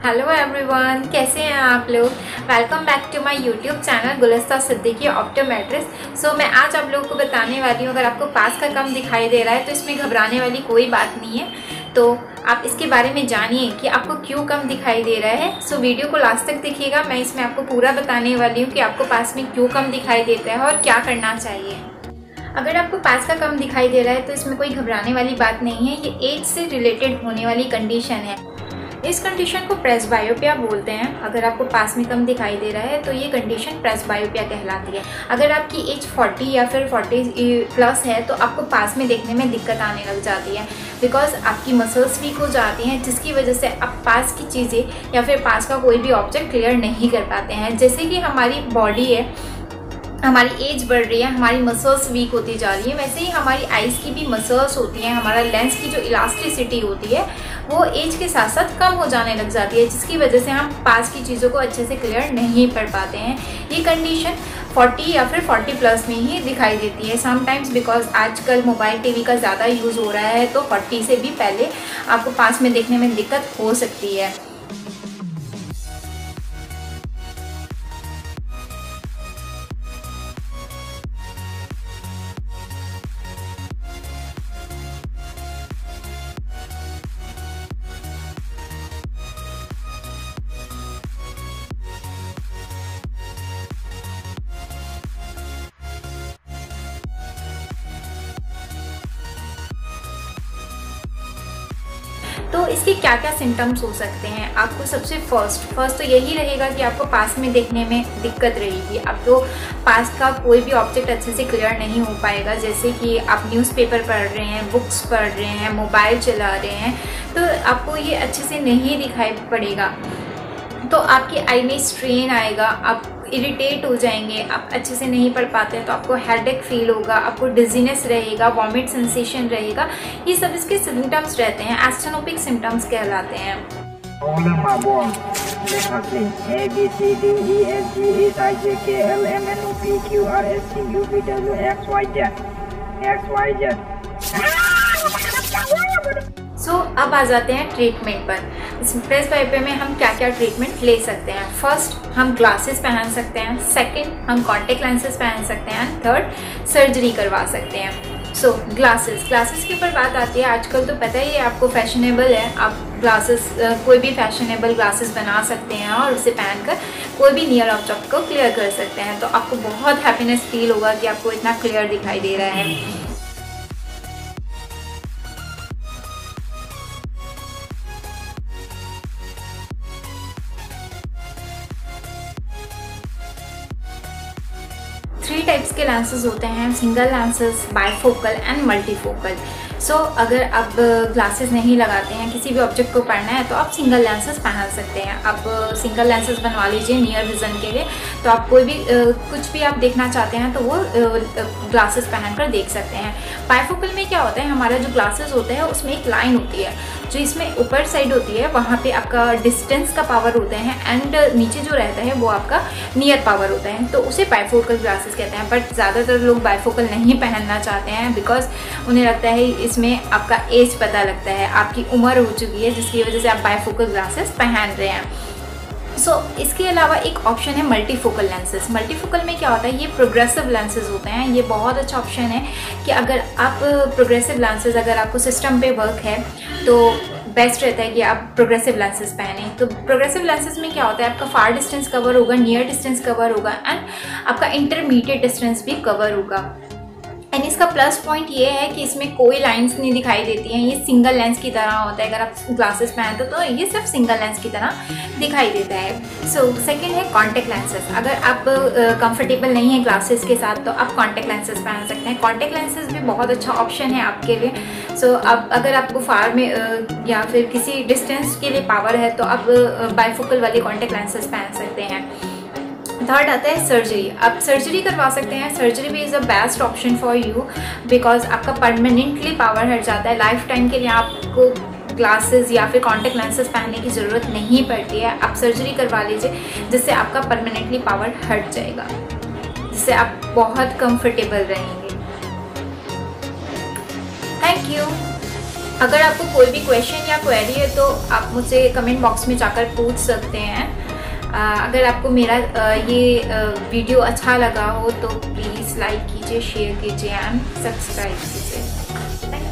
Hello everyone, कैसे हैं आप लोग। Welcome back to my YouTube channel Gulista Siddiqui optometrist. So मैं आज आप लोगों को बताने वाली हूँ, अगर आपको पास का कम दिखाई दे रहा है तो इसमें घबराने वाली कोई बात नहीं है। तो आप इसके बारे में जानिए कि आपको क्यों कम दिखाई दे रहा है। सो वीडियो को लास्ट तक देखिएगा, मैं इसमें आपको पूरा बताने वाली हूँ कि आपको पास में क्यों कम दिखाई देता है और क्या करना चाहिए। अगर आपको पास का कम दिखाई दे रहा है तो इसमें कोई घबराने वाली बात नहीं है, ये एज से रिलेटेड होने वाली कंडीशन है। इस कंडीशन को प्रेसबायोपिया बोलते हैं। अगर आपको पास में कम दिखाई दे रहा है तो ये कंडीशन प्रेसबायोपिया कहलाती है। अगर आपकी एज 40 या फिर 40 प्लस है तो आपको पास में देखने में दिक्कत आने लग जाती है, बिकॉज आपकी मसल्स वीक हो जाती हैं, जिसकी वजह से आप पास की चीज़ें या फिर पास का कोई भी ऑब्जेक्ट क्लियर नहीं कर पाते हैं। जैसे कि हमारी बॉडी है, हमारी एज बढ़ रही है, हमारी मसल्स वीक होती जा रही है, वैसे ही हमारी आइज़ की भी मसल्स होती हैं, हमारा लेंस की जो इलास्टिसिटी होती है वो एज के साथ साथ कम हो जाने लग जाती है, जिसकी वजह से हम पास की चीज़ों को अच्छे से क्लियर नहीं कर पाते हैं। ये कंडीशन 40 या फिर 40 प्लस में ही दिखाई देती है समटाइम्स, बिकॉज आजकल मोबाइल टीवी का ज़्यादा यूज़ हो रहा है, तो 40 से भी पहले आपको पास में देखने में दिक्कत हो सकती है। तो इसके क्या क्या सिम्टम्स हो सकते हैं। आपको सबसे फर्स्ट तो यही रहेगा कि आपको पास में देखने में दिक्कत रहेगी। आपको पास का कोई भी ऑब्जेक्ट अच्छे से क्लियर नहीं हो पाएगा, जैसे कि आप न्यूज़पेपर पढ़ रहे हैं, बुक्स पढ़ रहे हैं, मोबाइल चला रहे हैं, तो आपको ये अच्छे से नहीं दिखाई पड़ेगा। तो आपकी आई में स्ट्रेन आएगा, आप इरिटेट हो जाएंगे, आप अच्छे से नहीं पढ़ पाते हैं, तो आपको हेडेक फील होगा, आपको डिजीनेस रहेगा, वॉमिट सेंसेशन रहेगा। ये सब इसके सिम्टम्स रहते हैं, एस्टेनोपिक सिम्टम्स कहलाते हैं। अब आ जाते हैं ट्रीटमेंट पर। इस प्रेसबायोपिया में हम क्या क्या ट्रीटमेंट ले सकते हैं। फर्स्ट, हम ग्लासेस पहन सकते हैं। सेकंड, हम कॉन्टेक्ट लेंसेज पहन सकते हैं। एंड थर्ड, सर्जरी करवा सकते हैं। सो ग्लासेस के ऊपर बात आती है। आजकल तो पता ही है आपको, फैशनेबल है, आप ग्लासेस कोई भी फैशनेबल ग्लासेस बना सकते हैं और उसे पहनकर कोई भी नियर ऑब्जेक्ट को क्लियर कर सकते हैं। तो आपको बहुत हैप्पीनेस फील होगा कि आपको इतना क्लियर दिखाई दे रहा है। थ्री टाइप्स के लेंसेज होते हैं, single lenses, bifocal and multifocal. So अगर आप ग्लासेस नहीं लगाते हैं, किसी भी ऑब्जेक्ट को पढ़ना है, तो आप सिंगल लेंसेज पहन सकते हैं। आप सिंगल लेंसेज बनवा लीजिए नियर विजन के लिए, तो आप कोई भी कुछ भी आप देखना चाहते हैं तो वो ग्लासेस पहनकर देख सकते हैं। बाइफोकल में क्या होता है, हमारा जो ग्लासेस होता है उसमें एक लाइन होती है, जो इसमें ऊपर साइड होती है, वहाँ पे आपका डिस्टेंस का पावर होता है, एंड नीचे जो रहता है वो आपका नियर पावर होता है, तो उसे बाइफोकल ग्लासेस कहते हैं। बट ज़्यादातर लोग बाइफोकल नहीं पहनना चाहते हैं, बिकॉज उन्हें लगता है इसमें आपका एज पता लगता है, आपकी उम्र हो चुकी है, जिसकी वजह से आप बाइफोकल ग्लासेस पहन रहे हैं। इसके अलावा एक ऑप्शन है मल्टीफोकल लेंसेज। मल्टीफोकल में क्या होता है, ये प्रोग्रेसिव लेंसेज होते हैं। ये बहुत अच्छा ऑप्शन है कि अगर आप प्रोग्रेसिव लेंसेज, अगर आपको सिस्टम पे वर्क है तो बेस्ट रहता है कि आप प्रोग्रेसिव लेंसेज पहने। तो प्रोग्रेसिव लेंसेज में क्या होता है, आपका फार डिस्टेंस कवर होगा, नियर डिस्टेंस कवर होगा, एंड आपका इंटरमीडिएट डिस्टेंस भी कवर होगा। एंड इसका प्लस पॉइंट ये है कि इसमें कोई लाइंस नहीं दिखाई देती हैं, ये सिंगल लेंस की तरह होता है। अगर आप ग्लासेस पहनते हो तो ये सिर्फ सिंगल लेंस की तरह दिखाई देता है। सेकंड है कॉन्टेक्ट लेंसेज। अगर आप कंफर्टेबल नहीं है ग्लासेस के साथ तो आप कॉन्टेक्ट लेंसेज पहन सकते हैं। कॉन्टेक्ट लेंसेज भी बहुत अच्छा ऑप्शन है आपके लिए। अब अगर आपको फार में या फिर किसी डिस्टेंस के लिए पावर है तो आप बाइफोकल वाले कॉन्टेक्ट लेंसेज पहन सकते हैं। थर्ड आता है सर्जरी। आप सर्जरी करवा सकते हैं। सर्जरी भी is a best option for you, because आपका परमानेंटली पावर हट जाता है। लाइफ टाइम के लिए आपको ग्लासेस या फिर कॉन्टेक्ट लेंसेज पहनने की ज़रूरत नहीं पड़ती है। आप सर्जरी करवा लीजिए, जिससे आपका परमानेंटली पावर हट जाएगा, जिससे आप बहुत कंफर्टेबल रहेंगे। Thank you. अगर आपको कोई भी क्वेश्चन या क्वेरी है तो आप मुझसे कमेंट बॉक्स में जाकर पूछ सकते हैं। अगर आपको मेरा ये वीडियो अच्छा लगा हो तो प्लीज़ लाइक कीजिए, शेयर कीजिए एंड सब्सक्राइब कीजिए।